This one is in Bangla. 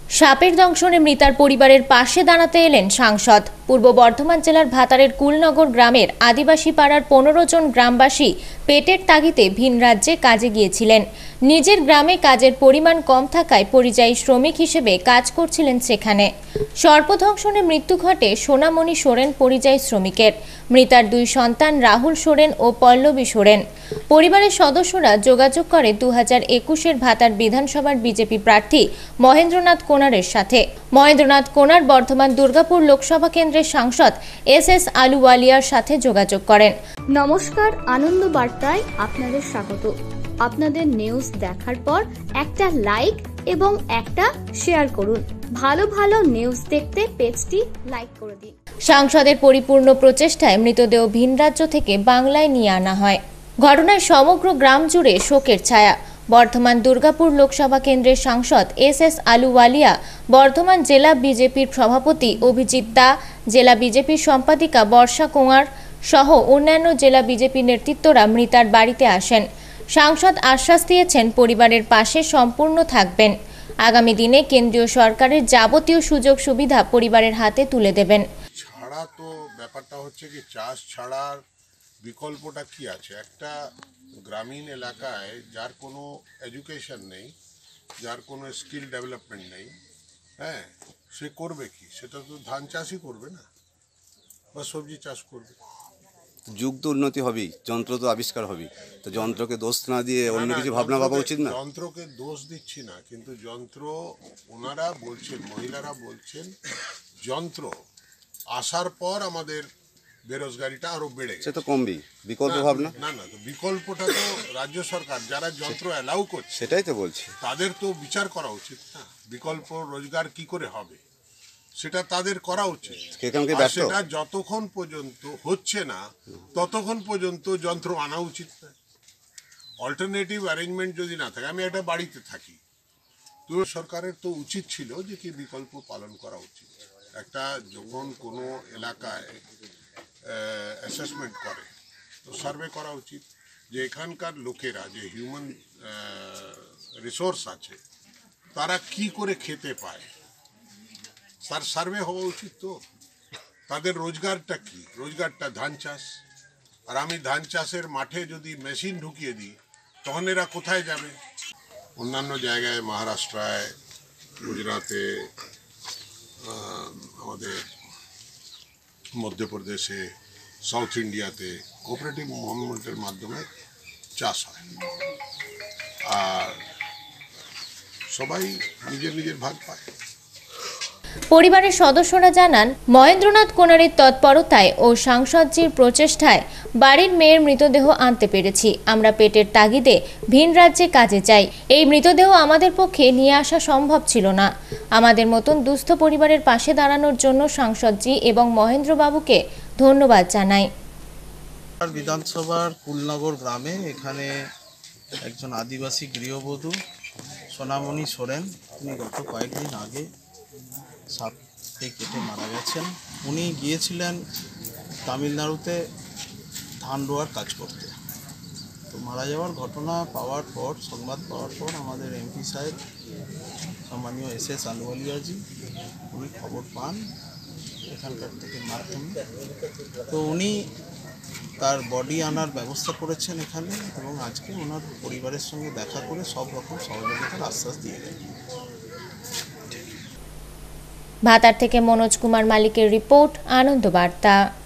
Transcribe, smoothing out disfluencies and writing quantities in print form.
সাপের দংশনে মৃতার পরিবারের পাশে দাঁড়াতে এলেন সাংসদ। পূর্ব বর্ধমান জেলার ভাতারের কুলনগর গ্রামের আদিবাসী পাড়ার 15 জন গ্রামবাসী পেটের তাগিদে ভিন রাজ্যে কাজে গিয়েছিলেন। নিজের গ্রামে কাজের পরিমাণ কম থাকায় পরিযায়ী শ্রমিক হিসেবে কাজ করছিলেন সেখানে। সর্পদংশনে মৃত্যু ঘটে সোনামণি সোরেন পরিযায়ী শ্রমিকের। মৃতার 2 সন্তান রাহুল সোরেন ও পল্লবী সোরেন। পরিবারের সদস্যরা যোগাযোগ করে 2021-এর ভাতার বিধানসভার বিজেপি প্রার্থী মহেন্দ্রনাথ কোনারের সাথে। মহেন্দ্রনাথ কোনার বর্ধমান দুর্গাপুর লোকসভা কেন্দ্রের সাংসদ এস আলুওয়ালিয়ার সাথে যোগাযোগ করেন। নমস্কার, আনন্দ বার্তায় আপনাদের স্বাগত। আপনাদের নিউজ দেখার পর একটা লাইক এবং একটা শেয়ার করুন। ভালো ভালো নিউজ দেখতে পেজটি লাইক করে দিন। সাংসদের পরিপূর্ণ প্রচেষ্টায় মৃতদেহ ভিন রাজ্য থেকে বাংলায় নিয়ে আনা হয়। ঘটনায় সমগ্র গ্রাম জুড়ে শোকের ছায়া। বর্ধমান দুর্গাপুর লোকসভা কেন্দ্রের সাংসদ এস আলুওয়ালিয়া, বর্ধমান জেলা বিজেপির সভাপতি অভিজিৎ দা, জেলা বিজেপির সম্পাদিকা বর্ষা কুমার সহ অন্যান্য জেলা বিজেপি নেতৃত্বরা মৃতার বাড়িতে আসেন। সাংসদ আশ্বাস দিয়েছেন পরিবারের পাশে সম্পূর্ণ থাকবেন। আগামী দিনে কেন্দ্রীয় সরকারের যাবতীয় সুযোগ সুবিধা পরিবারের হাতে তুলে দেবেন। ছাড়া তো ব্যাপারটা হচ্ছে কি, চাষ ছাড়ার বিকল্পটা কি আছে? একটা গ্রামীণ এলাকায় যার কোনো এডুকেশন নেই, যার কোনো স্কিল ডেভেলপমেন্ট নেই, হ্যাঁ, সে করবে কি? সেটা তো ধান চাষই করবে না, বা সবজি চাষ করবে। যুগ তো উন্নতি হবেই, যন্ত্র তো আবিষ্কার হবে, তো যন্ত্রকে দোষ না দিয়ে অন্য কিছু ভাবনা ভাবা উচিত না? যন্ত্রকে দোষ দিচ্ছি না, কিন্তু যন্ত্র, ওনারা বলছেন, মহিলারা বলছেন, যন্ত্র আসার পর আমাদের বেরোজগারিটা আরো বেড়ে গেছে। সে তো কমবেই, বিকল্প ভাবনা না না, তো বিকল্পটা তো রাজ্য সরকার যারা যন্ত্র অ্যালাউ করছে, সেটাই তো বলছি, তাদের তো বিচার করা উচিত না। বিকল্প রোজগার কি করে হবে সেটা তাদের করা উচিত। সেটা যতক্ষণ পর্যন্ত হচ্ছে না ততক্ষণ পর্যন্ত যন্ত্র আনা উচিত না। অল্টারনেটিভ অ্যারেঞ্জমেন্ট যদি না থাকে, আমি একটা বাড়িতে থাকি, তো সরকারের তো উচিত ছিল যে কি বিকল্প পালন করা উচিত। একটা যখন কোনো এলাকায় অ্যাসেসমেন্ট করে, তো সার্ভে করা উচিত যে এখানকার লোকেরা, যে হিউম্যান রিসোর্স আছে, তারা কি করে খেতে পায়, তার সার্ভে হওয়া উচিত। তো তাদের রোজগারটা কি? রোজগারটা ধান চাষ। আর আমি ধান চাষের মাঠে যদি মেশিন ঢুকিয়ে দিই, তখন এরা কোথায় যাবে? অন্যান্য জায়গায়, মহারাষ্ট্রায়, গুজরাটে, আমাদের মধ্যপ্রদেশে, সাউথ ইন্ডিয়াতে কোঅপারেটিভ মুভমেন্টের মাধ্যমে চাষ হয়, আর সবাই নিজের নিজের ভাগ পায়। পরিবারের সদস্যরা জানান, মহেন্দ্রনাথ কোনারের তৎপরতায় ও সাংসদজির প্রচেষ্টায় বাড়ির মেয়ের মৃতদেহ আনতে পেরেছি। আমরা পেটের তাগিদে ভিন রাজ্যে কাজে যাই। এই মৃতদেহ আমাদের পক্ষে নিয়ে আসা সম্ভব ছিল না। আমাদের মতন দুস্থ পরিবারের পাশে দাঁড়ানোর জন্য সাংসদজি এবং মহেন্দ্রবাবুকে ধন্যবাদ জানাই। বিধানসভার কুলনগর গ্রামে এখানে একজন আদিবাসী গৃহবধূ সোনামণি সোরেন, তিনি গত কয়েকদিন আগে সাপে কেটে মারা গেছেন। উনি গিয়েছিলেন তামিলনাড়ুতে ধান রোয়ার কাজ করতে। তো মারা যাওয়ার ঘটনা পাওয়ার পর, সংবাদ পাওয়ার পর, আমাদের এমপি সাহেব সম্মানীয় এস আলুওয়ালিয়াজি, উনি খবর পান এখানকার থেকে মাধ্যমে। তো উনি তার বডি আনার ব্যবস্থা করেছেন এখানে, এবং আজকে ওনার পরিবারের সঙ্গে দেখা করে সব রকম সহযোগিতার আশ্বাস দিয়ে গেলেন। ভাতার থেকে মনোজ কুমার মালিকের রিপোর্ট, আনন্দ বার্তা।